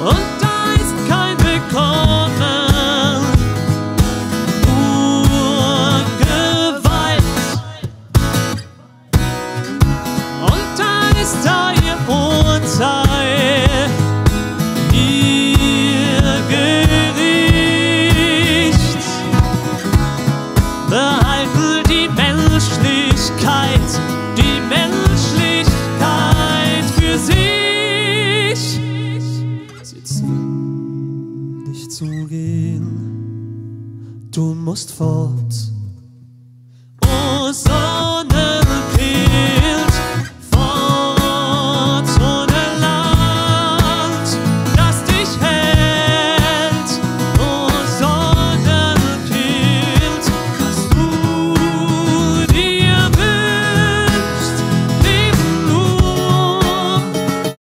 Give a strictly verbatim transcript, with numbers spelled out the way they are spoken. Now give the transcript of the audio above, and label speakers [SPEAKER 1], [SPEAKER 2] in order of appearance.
[SPEAKER 1] und da ist kein Willkommen. Nur Gewalt, und da ist euer Urteil, ihr Gericht. Behalten die Menschlichkeit, die Menschlichkeit für sich. Sitzen, nicht zu gehen, du musst fort.